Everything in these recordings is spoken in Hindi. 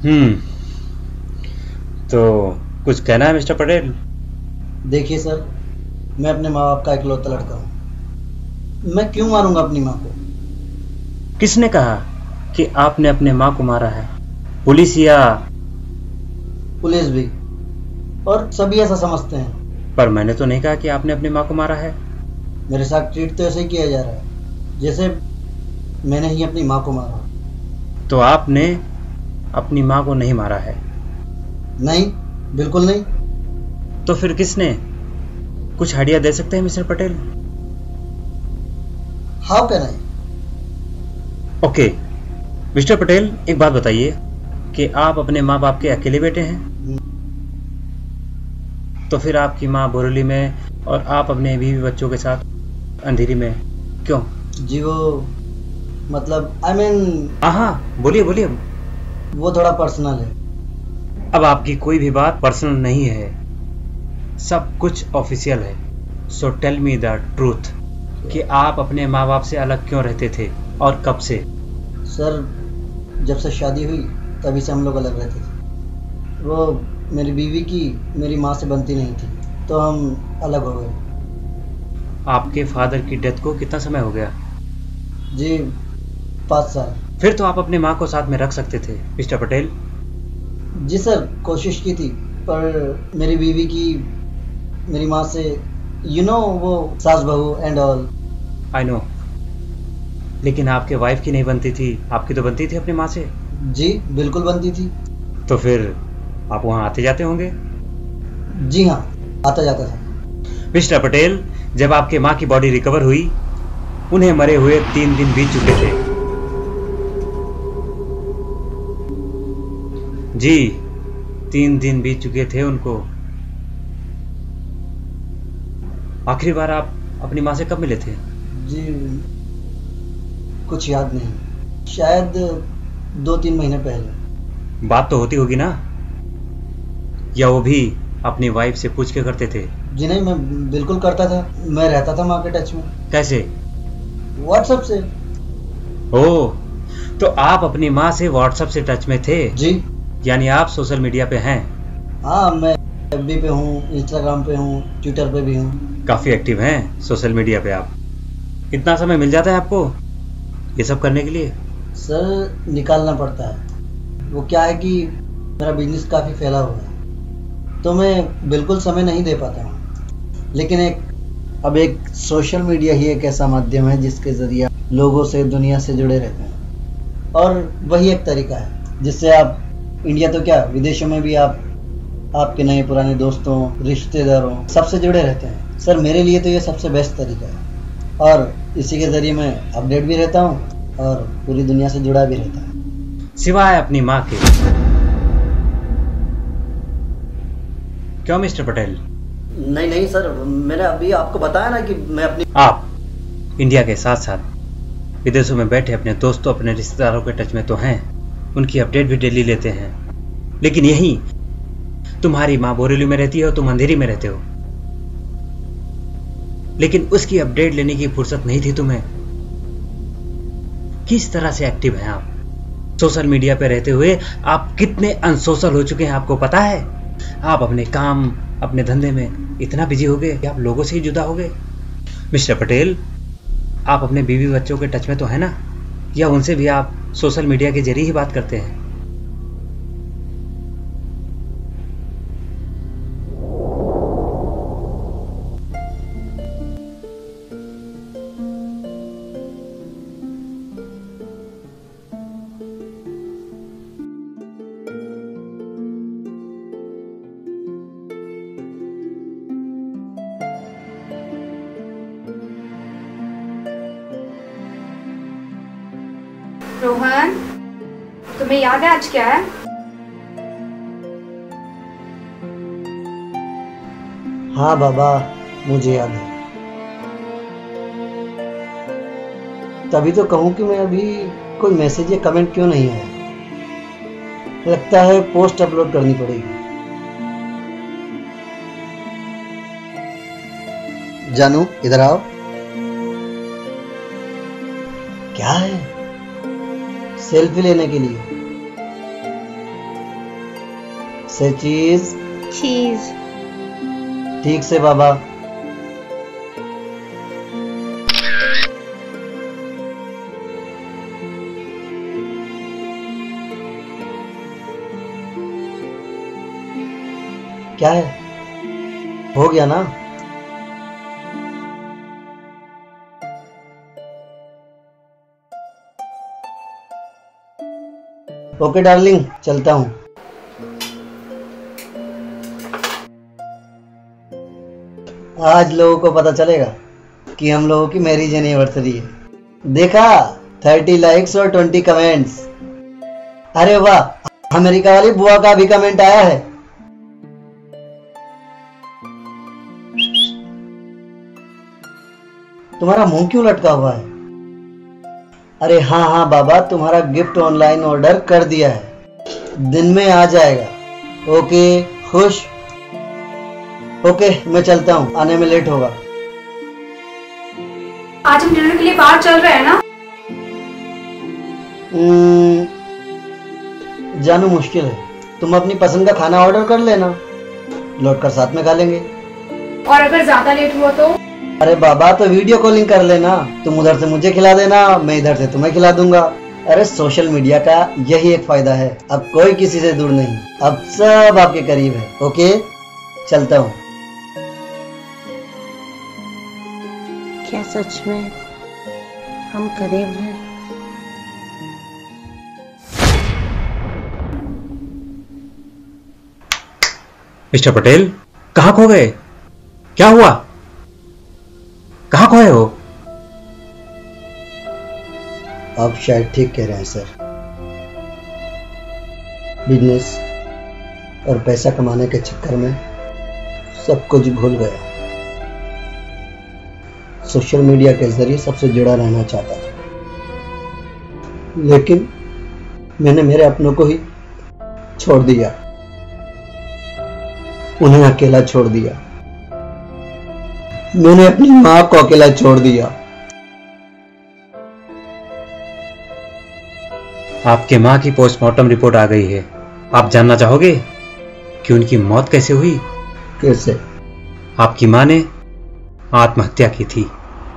हम्म। तो कुछ कहना है मिस्टर पटेल? देखिए सर, मैं अपने माँ बाप का इकलौता लड़का हूँ। मैं क्यों मारूंगा अपनी माँ को? किसने कहा कि आपने अपने माँ को मारा है? पुलिस या? पुलिस भी, और सभी ऐसा समझते हैं। पर मैंने तो नहीं कहा कि आपने अपनी माँ को मारा है। मेरे साथ ट्रीट तो ऐसे ही किया जा रहा है जैसे मैंने ही अपनी माँ को मारा। तो आपने अपनी माँ को नहीं मारा है? नहीं, बिल्कुल नहीं। तो फिर किसने? कुछ आइडिया दे सकते हैं mister Patel? How can I? Okay mister Patel, एक बात बताइए कि आप अपने माँ बाप के अकेले बेटे हैं। तो फिर आपकी माँ बोरली में और आप अपने बीवी बच्चों के साथ अंधेरी में क्यों? जी वो, मतलब आई मीन, हाँ, बोलिए बोलिए। वो थोड़ा पर्सनल है। अब आपकी कोई भी बात पर्सनल नहीं है, सब कुछ ऑफिशियल है। So tell me the truth कि आप अपने माँ बाप से अलग क्यों रहते थे और कब से? सर, जब से शादी हुई तभी से हम लोग अलग रहते थे। वो मेरी बीवी की मेरी माँ से बनती नहीं थी, तो हम अलग हो गए। आपके फादर की डेथ को कितना समय हो गया? जी, 5 साल। फिर तो आप अपने माँ को साथ में रख सकते थे मिस्टर पटेल। जी सर, कोशिश की थी, पर मेरी बीवी की मेरी माँ से वो सास बहू एंड ऑल। आई नो, लेकिन आपके वाइफ की नहीं बनती थी, आपकी तो बनती थी अपनी माँ से। जी बिल्कुल बनती थी। तो फिर आप वहाँ आते जाते होंगे? जी हाँ, आता जाता था। मिस्टर पटेल, जब आपके माँ की बॉडी रिकवर हुई, उन्हें मरे हुए 3 दिन बीत चुके थे। जी, 3 दिन बीत चुके थे उनको। आखिरी बार आप अपनी माँ से कब मिले थे? जी कुछ याद नहीं, शायद 2-3 महीने पहले। बात तो होती होगी ना? या वो भी अपनी वाइफ से पूछ के करते थे? जी नहीं, मैं बिल्कुल करता था। मैं रहता था माँ के टच में। कैसे? व्हाट्सएप से। ओह, तो आप अपनी माँ से व्हाट्सएप से टच में थे? जी यानी आप सोशल मीडिया पे हैं? हाँ, मैं एफबी पे हूँ, इंस्टाग्राम पे हूँ, ट्विटर पे भी हूँ। काफी एक्टिव हैं सोशल मीडिया पे आप। कितना समय मिल जाता है आपको ये सब करने के लिए? सर, निकालना पड़ता है। वो क्या है कि मेरा बिजनेस काफ़ी फैला हुआ है, तो मैं बिल्कुल समय नहीं दे पाता हूँ। लेकिन अब एक सोशल मीडिया ही एक ऐसा माध्यम है जिसके ज़रिए लोगों से, दुनिया से जुड़े रहते हैं। और वही एक तरीका है जिससे आप इंडिया तो क्या, विदेशों में भी आप आपके नए पुराने दोस्तों, रिश्तेदारों, सबसे जुड़े रहते हैं। सर, मेरे लिए तो ये सबसे बेस्ट तरीका है, और इसी के ज़रिए मैं अपडेट भी रहता हूँ और पूरी दुनिया से जुड़ा भी रहता हूँ। सिवाय अपनी माँ के। क्यों मिस्टर पटेल? नहीं नहीं सर, मैंने अभी आपको बताया ना कि मैं अपनी आप इंडिया के साथ साथ विदेशों में बैठे अपने दोस्तों, अपने रिश्तेदारों के टच में तो हैं, उनकी अपडेट भी डेली लेते हैं। लेकिन यही तुम्हारी माँ बोरेली में रहती है और तुम अंधेरी में रहते हो, लेकिन उसकी अपडेट लेने की फुर्सत नहीं थी तुम्हें। किस तरह से एक्टिव हैं आप सोशल मीडिया पे रहते हुए? आप कितने अनसोशल हो चुके हैं आपको पता है? आप अपने काम, अपने धंधे में इतना बिजी हो गए कि आप लोगों से ही जुदा हो गए। मिस्टर पटेल, आप अपने बीवी बच्चों के टच में तो है ना? या उनसे भी आप सोशल मीडिया के जरिए ही बात करते हैं? रोहन, तुम्हें याद है आज क्या है? हाँ बाबा, मुझे याद है। तभी तो कहूँ कि मैं अभी कोई मैसेज या कमेंट क्यों नहीं आया। लगता है पोस्ट अपलोड करनी पड़ेगी। जानू, इधर आओ। क्या है? सेल्फी लेने के लिए। से चीज। चीज। ठीक से बाबा। क्या है? हो गया ना? ओके डार्लिंग, चलता हूं। आज लोगों को पता चलेगा कि हम लोगों की मैरिज एनिवर्सरी है। देखा, 30 लाइक्स और 20 कमेंट्स। अरे वाह, अमेरिका वाली बुआ का भी कमेंट आया है। तुम्हारा मुंह क्यों लटका हुआ है? अरे हाँ हाँ बाबा, तुम्हारा गिफ्ट ऑनलाइन ऑर्डर कर दिया है, दिन में आ जाएगा। ओके, खुश? ओके, मैं चलता हूँ, आने में लेट होगा। आज हम डिनर के लिए बाहर चल रहे हैं ना? जानू मुश्किल है, तुम अपनी पसंद का खाना ऑर्डर कर लेना, लौटकर साथ में खा लेंगे। और अगर ज्यादा लेट हुआ तो? अरे बाबा, तो वीडियो कॉलिंग कर लेना, तुम उधर से मुझे खिला देना, मैं इधर से तुम्हें खिला दूंगा। अरे सोशल मीडिया का यही एक फायदा है, अब कोई किसी से दूर नहीं, अब सब आपके करीब है। ओके, चलता हूँ। क्या सच में हम करीब हैं? मिस्टर पटेल, कहाँ खो गए? क्या हुआ? कहाँ खोए हो? आप शायद ठीक कह रहे हैं सर, बिजनेस और पैसा कमाने के चक्कर में सब कुछ भूल गया। सोशल मीडिया के जरिए सबसे जुड़ा रहना चाहता था, लेकिन मैंने मेरे अपनों को ही छोड़ दिया, उन्हें अकेला छोड़ दिया। मैंने अपनी मां को अकेला छोड़ दिया। आपके माँ की पोस्टमार्टम रिपोर्ट आ गई है। आप जानना चाहोगे कि उनकी मौत कैसे हुई? कैसे? आपकी माँ ने आत्महत्या की थी।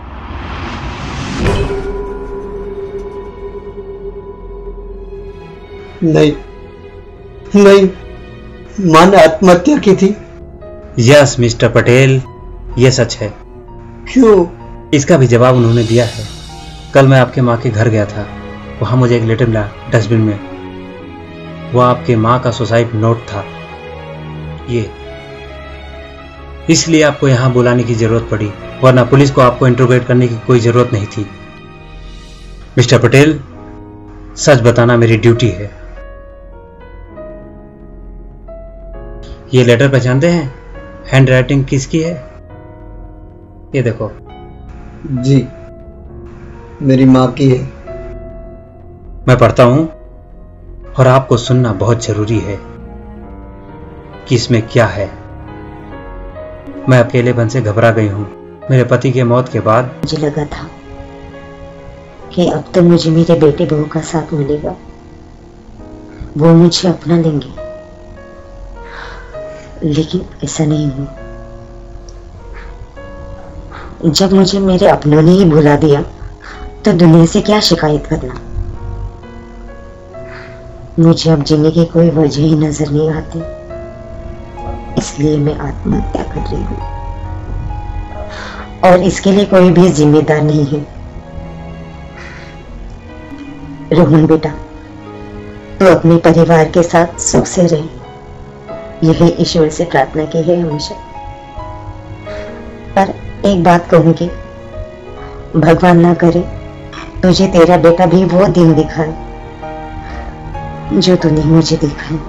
नहीं नहीं, मां ने आत्महत्या की थी? यस मिस्टर पटेल, यह सच है। क्यों? इसका भी जवाब उन्होंने दिया है। कल मैं आपके माँ के घर गया था, वहां मुझे एक लेटर मिला डस्टबिन में। वह आपके माँ का सुसाइड नोट था। ये इसलिए आपको यहां बुलाने की जरूरत पड़ी, वरना पुलिस को आपको इंट्रोगेट करने की कोई जरूरत नहीं थी। मिस्टर पटेल, सच बताना मेरी ड्यूटी है। ये लेटर पहचानते हैं? हैंड राइटिंग किसकी है? ये देखो। जी, मेरी माँ की है। मैं पढ़ता हूं और आपको सुनना बहुत जरूरी है कि इसमें क्या है। मैं अकेलेपन से घबरा गई हूं। मेरे पति के मौत के बाद मुझे लगा था कि अब तो मुझे मेरे बेटे बहू का साथ मिलेगा, वो मुझे अपना लेंगे, लेकिन ऐसा नहीं हुआ। जब मुझे मेरे अपनों ने ही भुला दिया तो दुनिया से क्या शिकायत करना। मुझे अब जीने की कोई वजह ही नजर नहीं आती, इसलिए मैं आत्महत्या कर रही हूँ, और इसके लिए कोई भी जिम्मेदार नहीं है। रोहन बेटा, तू अपने परिवार के साथ सुख से रहे, यही ईश्वर से प्रार्थना की है हमेशा। पर एक बात कहूंगी, भगवान ना करे तुझे तेरा बेटा भी वो दिन दिखाए जो तूने मुझे दिखाए।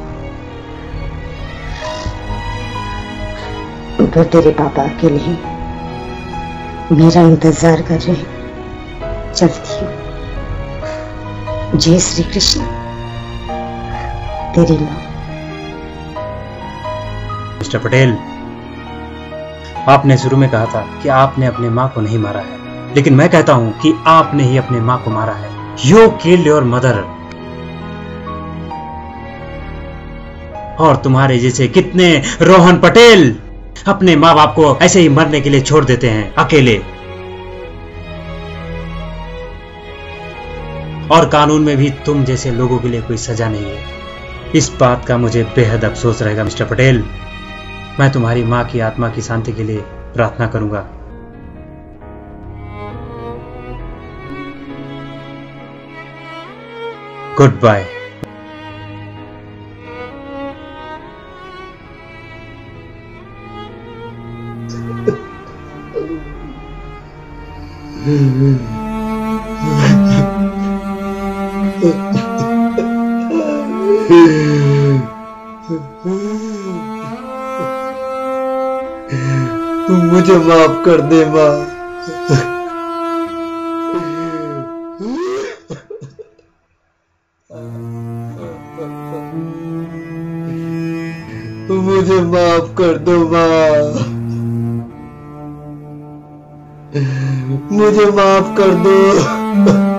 तो तेरे पापा के लिए मेरा इंतजार कर रहे हैं। चलती हूँ। जय श्री कृष्ण, तेरी माँ। मिस्टर पटेल, आपने शुरू में कहा था कि आपने अपने माँ को नहीं मारा है, लेकिन मैं कहता हूं कि आपने ही अपने माँ को मारा है। You killed your mother. और तुम्हारे जैसे कितने रोहन पटेल अपने माँ बाप को ऐसे ही मरने के लिए छोड़ देते हैं अकेले। और कानून में भी तुम जैसे लोगों के लिए कोई सजा नहीं है। इस बात का मुझे बेहद अफसोस रहेगा मिस्टर पटेल। मैं तुम्हारी माँ की आत्मा की शांति के लिए प्रार्थना करूंगा। Good bye. मुझे माफ कर दे माँ। मुझे माफ कर दो माँ। मुझे माफ कर दो।